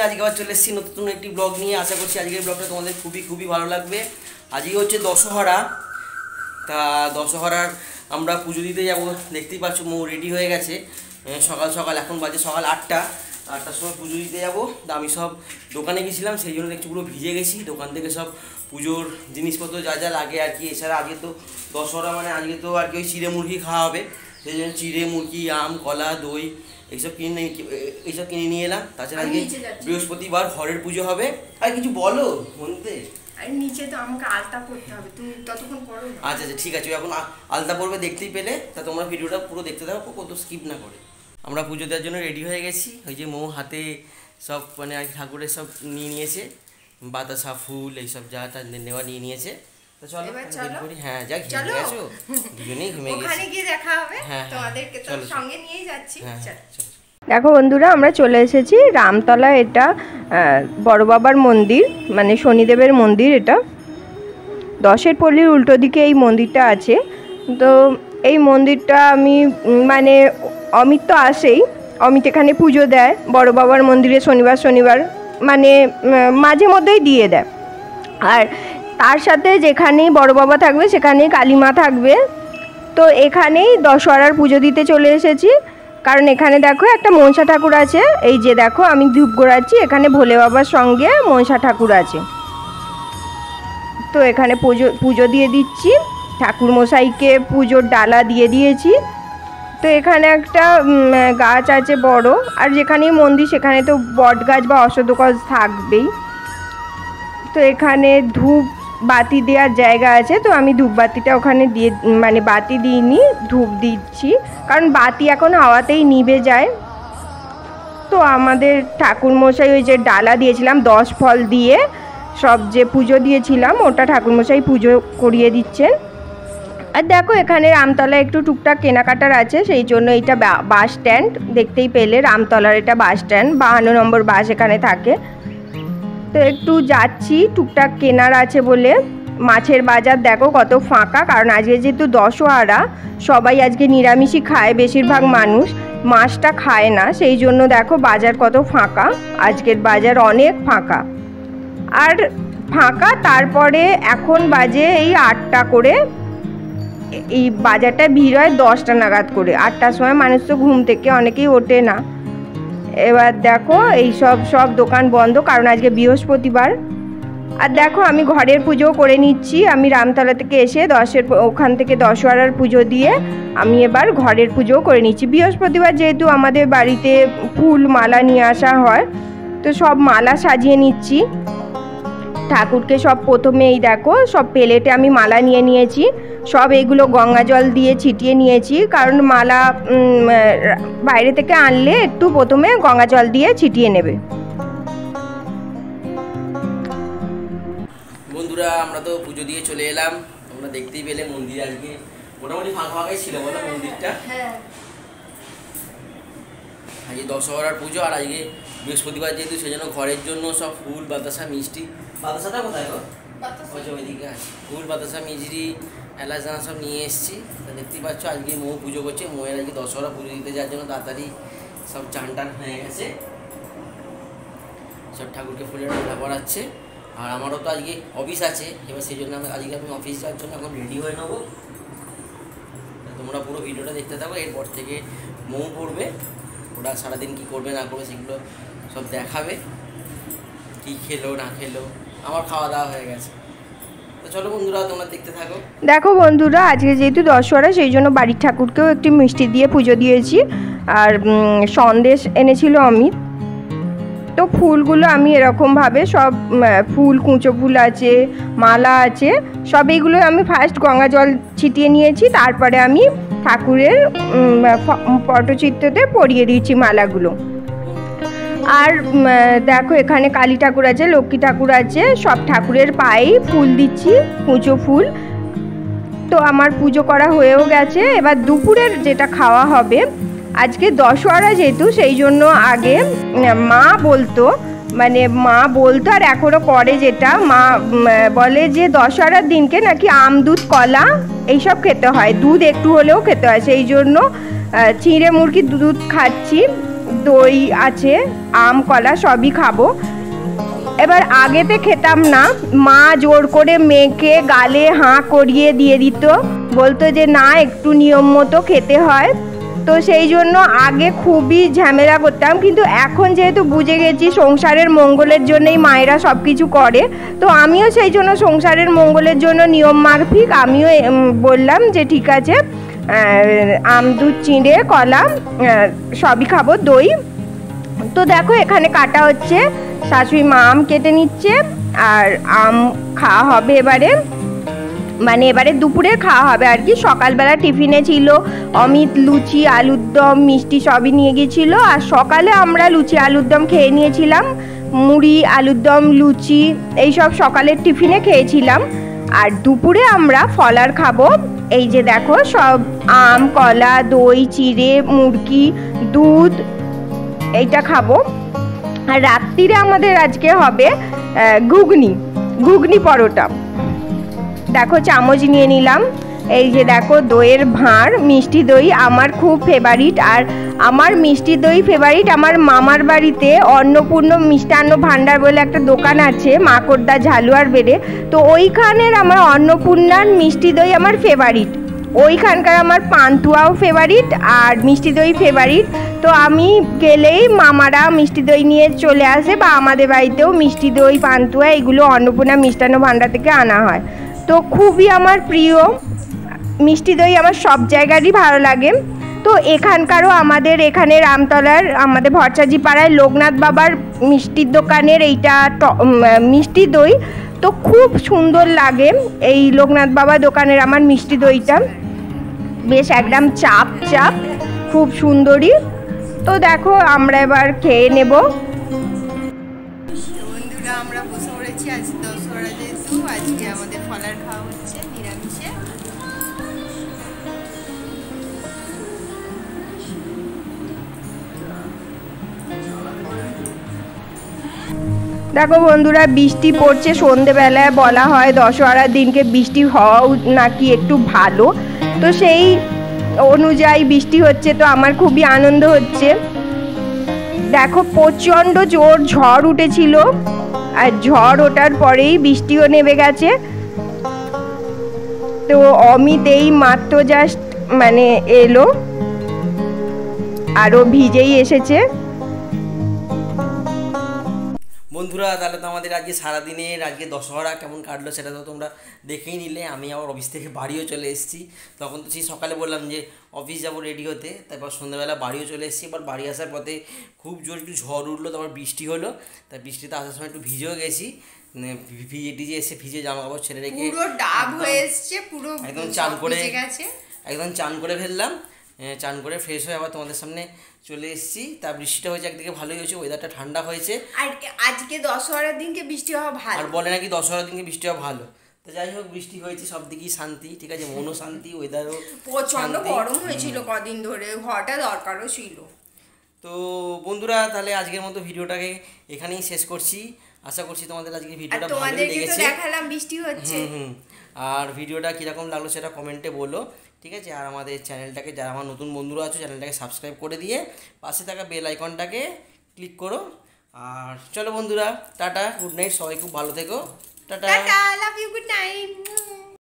আজকে আবার চলে এসেছি নতুন একটি ব্লগ নিয়ে। আশা করছি আজকের ব্লগটা তোমাদের খুবই ভালো লাগবে। আজকে হচ্ছে দশহরা, তা দশহরার আমরা পুজো দিতে যাব। দেখতেই পাচ্ছ মৌ রেডি হয়ে গেছে সকাল সকাল, এখন বাজে সকাল 8টার সময় পুজো দিতে যাবো। তা আমি সব দোকানে গেছিলাম, সেই জন্য একটু পুরো ভিজে গেছি। দোকান থেকে সব পুজোর জিনিসপত্র যা যা লাগে আর কি। এছাড়া আজকে তো দশহরা মানে আজকে তো আর কি ওই চিড়ে মুরগি খাওয়া হবে, সেই জন্য চিড়ে মুরগি, আম, কলা, দই এইসব কিনে নিয়ে এলাম। তাছাড়া আজকে বৃহস্পতিবার ঘরের পুজো হবে। আর কিছু বলো বলতে? আর নিচে তো আমাকে আলতা পড়তে হবে, তুমি ততক্ষণ পড়ো। আচ্ছা ঠিক আছে, এখন আলতা পড়বে, দেখতেই পেলে। তা তোমরা ভিডিওটা পুরো দেখতে থাকো, কত স্কিপ না করে। আমরা পুজো দেওয়ার জন্য রেডি হয়ে গেছি। ওই যে মৌ হাতে সব মানে আর ঠাকুরের সব নিয়ে নিয়েছে, বাতাসা, ফুল এইসব যা তা নেওয়া নিয়ে নিয়েছে। তো চলো করি। হ্যাঁ যাক, ঘেমে গেছো দুজনেই, ঘেমে গেছি। ওখানে গিয়ে দেখা হবে, তোমাদেরকে তো সঙ্গে নিয়েই যাচ্ছি। চলো। দেখো বন্ধুরা, আমরা চলে এসেছি রামতলা। এটা বড় বাবার মন্দির, মানে শনিদেবের মন্দির। এটা 10-এর পল্লীর উল্টো দিকে এই মন্দিরটা আছে। তো এই মন্দিরটা আমি মানে অমিত তো আসেই, অমিত এখানে পুজো দেয় বড় বাবার মন্দিরে শনিবার মানে মাঝে মধ্যেই দিয়ে দেয়। আর তার সাথে যেখানেই বড় বাবা থাকবে সেখানেই কালীমা থাকবে। তো এখানেই দশহরার পুজো দিতে চলে এসেছি, কারণ এখানে দেখো একটা মনসা ঠাকুর আছে। এই যে দেখো আমি ধূপ গোড়াচ্ছি, এখানে ভোলে বাবার সঙ্গে মনসা ঠাকুর আছে। তো এখানে পুজো দিয়ে দিচ্ছি, ঠাকুর মশাইকে পুজোর ডালা দিয়ে দিয়েছি। তো এখানে একটা গাছ আছে বড়, আর যেখানেই মন্দির সেখানে তো বট গাছ বা অশ্বত্থ গাছ থাকবেই। তো এখানে ধূপ বাতি দেওয়ার জায়গা আছে, তো আমি ধূপ বাতিটা ওখানে দিয়ে মানে বাতি দিইনি, ধূপ দিচ্ছি, কারণ বাতি এখন হাওয়াতেই নিভে যায়। তো আমাদের ঠাকুরমশাই ওই যে ডালা দিয়েছিলাম 10 ফল দিয়ে সব যে পুজো দিয়েছিলাম, ওটা ঠাকুরমশাই পুজো করিয়ে দিচ্ছেন। আর দেখো এখানে রামতলা একটু টুকটাক কেনাকাটার আছে, সেই জন্য এটা বাস স্ট্যান্ড, দেখতেই পেলে রামতলার এটা বাস স্ট্যান্ড, 52 নম্বর বাস এখানে থাকে। তো একটু যাচ্ছি, টুকটাক কেনার আছে বলে। মাছের বাজার দেখো কত ফাঁকা, কারণ আজকে যেহেতু দশহরা, সবাই আজকে নিরামিষই খায়, বেশিরভাগ মানুষ মাছটা খায় না, সেই জন্য দেখো বাজার কত ফাঁকা। আজকের বাজার অনেক ফাঁকা আর ফাঁকা। তারপরে এখন বাজে এই 8টা করে, এই বাজারটা ভিড় হয় 10টা নাগাদ করে। 8টার সময় মানুষ তো ঘুম থেকে অনেকেই ওঠে না। এবার দেখো এই সব দোকান বন্ধ, কারণ আজকে বৃহস্পতিবার। আর দেখো আমি ঘরের পুজো করে নিচ্ছি। আমি রামতলা থেকে এসে ওখান থেকে দশহরার পুজো দিয়ে আমি এবার ঘরের পুজো করে নিচ্ছি। বৃহস্পতিবার যেহেতু আমাদের বাড়িতে ফুল মালা নিয়ে আসা হয়, তো সব মালা সাজিয়ে নিচ্ছি ঠাকুরকে। সব প্রথমে এই দেখো সব প্লেটে আমি মালা নিয়ে নিয়েছি, সব এইগুলো গঙ্গা জল দিয়ে ছিটিয়ে নিয়েছি, কারণ মালা বাইরে থেকে আনলে একটু প্রথমে গঙ্গা জল দিয়ে ছিটিয়ে নেবে। বন্ধুরা আমরা তো পুজো দিয়ে চলে এলাম, তোমরা দেখতেই পেলে মন্দির আজকে মোটামুটি ফাঁকাই ছিল বলো মন্দিরটা। আজকে দশহরার পুজো, আর আজকে বৃহস্পতিবার যেহেতু সেই জন্য ঘরের জন্য সব ফুল, বাতাসা, মিষ্টি। বাতাসাটা কোথায় গো? ওইদিকে আছে ফুল, বাতাসা, মিষ্টি, এলাচদানা সব নিয়ে এসেছি। দেখতেই পাচ্ছ আজকে মৌ পুজো করছে। মৌয়ের আজকে দশহরা পুজো দিতে যাওয়ার জন্য তাড়াতাড়ি সব চান টান হয়ে গেছে, সব ঠাকুরকে ফুলের মালা পরাচ্ছে। আর আমারও তো আজকে অফিস আছে, এবার সেই জন্য আজকে আমি অফিস যাওয়ার জন্য এখন রেডি হয়ে নেবো। তোমরা পুরো ভিডিওটা দেখতে থাকো, এরপর থেকে মৌ পড়বে, ওরা সারাদিন কী করবে না করবে সেগুলো সব দেখাবে, কী খেলো না খেলো। আমার খাওয়া দাওয়া হয়ে গেছে, তো চলো বন্ধুরা তোমরা দেখতে থাকো। দেখো বন্ধুরা, আজকে যেহেতু দশহরা সেই জন্য বাড়ির ঠাকুরকেও একটি মিষ্টি দিয়ে পুজো দিয়েছি, আর সন্দেশ এনেছিল অমিত। তো ফুলগুলো আমি এরকমভাবে সব ফুল, কুঁচো ফুল আছে, মালা আছে, সব এইগুলো আমি ফার্স্ট গঙ্গা জল ছিটিয়ে নিয়েছি, তারপরে আমি ঠাকুরের পটচিত্রতে পরিয়ে দিয়েছি মালাগুলো। আর দেখো এখানে কালী ঠাকুর আছে, লক্ষ্মী ঠাকুর আছে, সব ঠাকুরের পায়েই ফুল দিচ্ছি, কুঁচো ফুল। তো আমার পুজো করা হয়েও গেছে। এবার দুপুরের যেটা খাওয়া হবে, আজকে দশহরা যেহেতু সেই জন্য আগে মা বলতো আর এখনও করে, যেটা মা বলে যে দশহরার দিনকে নাকি আম, দুধ, কলা এইসব খেতে হয়, দুধ একটু হলেও খেতে হয়। সেই জন্য চিঁড়ে মুরগির দুধ খাচ্ছি, দই আছে, আম কলা সবই খাবো। এবার আগেতে খেতাম না, মা জোর করে মেয়েকে গালে হাঁ করিয়ে দিয়ে দিত, বলতো যে না একটু নিয়ম মতো খেতে হয়। তো সেই জন্য আগে খুবই ঝামেলা করতাম, কিন্তু এখন যেহেতু বুঝে গেছি সংসারের মঙ্গলের জন্যই মায়েরা সব কিছু করে, তো আমিও সেই জন্য সংসারের মঙ্গলের জন্য নিয়ম মাফিক আমিও বললাম যে ঠিক আছে আম দুধ চিঁড়ে কলা সবই খাবো, দই। তো দেখো এখানে কাটা হচ্ছে, শাশুড়ি মা আম কেটে নিচ্ছে আর আম খাওয়া হবে এবারে, মানে এবারে দুপুরে খাওয়া হবে আর কি। সকালবেলা টিফিনে ছিল অমিত লুচি আলুর দম মিষ্টি সবই নিয়ে গিয়েছিল, আর সকালে আমরা লুচি আলুর দম খেয়ে নিয়েছিলাম, মুড়ি আলুর দম লুচি এইসব সকালের টিফিনে খেয়েছিলাম। আর দুপুরে আমরা ফলার খাবো, এই যে দেখো সব আম কলা দই চিড়ে মুরগি দুধ এইটা খাবো। আর রাত্রিরে আমাদের আজকে হবে ঘুগনি পরোটা। দেখো চামচ নিয়ে নিলাম, এই যে দেখো দইয়ের ভাঁড়, মিষ্টি দই আমার খুব ফেভারিট। আর আমার মিষ্টি দই ফেভারিট, আমার মামার বাড়িতে অন্নপূর্ণ মিষ্টান্ন ভাণ্ডার বলে একটা দোকান আছে মাকড়দা ঝালুয়ার বেড়ে, তো ওইখানের আমার অন্নপূর্ণার মিষ্টি দই আমার ফেভারিট। ওইখানকার আমার পান্তুয়াও ফেভারিট আর মিষ্টি দই ফেভারিট। তো আমি গেলেই মামারা মিষ্টি দই নিয়ে চলে আসে, বা আমাদের বাড়িতেও মিষ্টি দই পান্তুয়া এগুলো অন্নপূর্ণা মিষ্টান্ন ভাণ্ডার থেকে আনা হয়। তো খুবই আমার প্রিয় মিষ্টি দই, আমার সব জায়গারই ভালো লাগে। তো এখানকারও আমাদের এখানে রামতলার আমাদের ভট্টাচার্য পাড়ায় লোকনাথ বাবার মিষ্টির দোকানের এইটা মিষ্টি দই তো খুব সুন্দর লাগে। এই লোকনাথ বাবা দোকানের আমার মিষ্টি দইটা বেশ একদম চাপ চাপ খুব সুন্দরী। তো দেখো আমরা এবার খেয়ে নেব। বন্ধুরা আমরা বসে পড়েছি, আজ দশহরা যেহেতু আজকে আমাদের ফলার খাওয়া হচ্ছে নিরামিষে। দেখো বন্ধুরা বৃষ্টি পড়ছে, সন্ধেবেলায় বলা হয় দশহরার দিনকে বৃষ্টি হওয়াও নাকি একটু ভালো, তো সেই অনুযায়ী বৃষ্টি হচ্ছে, তো আমার খুবই আনন্দ হচ্ছে। দেখো প্রচণ্ড জোর ঝড় উঠেছিল, আর ঝড় ওঠার পরেই বৃষ্টিও নেমে গেছে। তো অমিত এই মাত্র জাস্ট মানে এলো, আরও ভিজেই এসেছে। বন্ধুরা তাহলে তো আমাদের আজকে সারাদিনের আজকে দশহরা কেমন কাটলো সেটা তো তোমরা দেখেই নিলে। আমি আবার অফিস থেকে বাড়িও চলে এসেছি, তখন তো সেই সকালে বললাম যে অফিস যাবো রেডি হতে, তারপর সন্ধ্যাবেলা বাড়িও চলে এসেছি। এবার বাড়ি আসার পথে খুব জোর একটু ঝড় উঠলো, তারপর বৃষ্টি হলো, তাই বৃষ্টিতে আসার সময় একটু ভিজেও গেছি, ভিজে টিজে এসে ভিজে জামা কাপড় ছেড়ে রেখে পুরো ডাব হয়ে এসছে, পুরো একদম চান করে গেছে, একদম চান করে ফেললাম, চান করে ফ্রেশ হয়ে আবার তোমাদের সামনে চলে এসেছি। তা বৃষ্টিটা হয়েছে একদিকে ভালোই হয়েছে, ওয়েদারটা ঠান্ডা হয়েছে। আর আজকে দশহরার দিনকে বৃষ্টি হওয়া ভালো, আর বলে নাকি দশহরার দিনকে বৃষ্টি হওয়া ভালো। তো যাই হোক বৃষ্টি হয়েছে, সব দিকেই শান্তি, ঠিক আছে, মনও শান্তি, ওয়েদারও প্রচন্ড গরম হয়েছিল কদিন ধরে, হওয়াটা দরকারও ছিল। তো বন্ধুরা তাহলে আজকের মতো ভিডিওটাকে এখানেই শেষ করছি। আশা করছি তোমাদের আজকের ভিডিওটা ভালো লেগেছে। দেখালাম বৃষ্টি হচ্ছে, আর ভিডিওটা কীরকম লাগলো সেটা কমেন্টে বলো, ঠিক আছে। আর আমাদের চ্যানেলটাকে যারা আমার নতুন বন্ধুরা আছো চ্যানেলটাকে সাবস্ক্রাইব করে দিয়ে পাশে থাকা বেল আইকনটাকে ক্লিক করো। আর চলো বন্ধুরা টাটা, গুড নাইট, সবাই খুব ভালো থেকো, tata, love you, good night.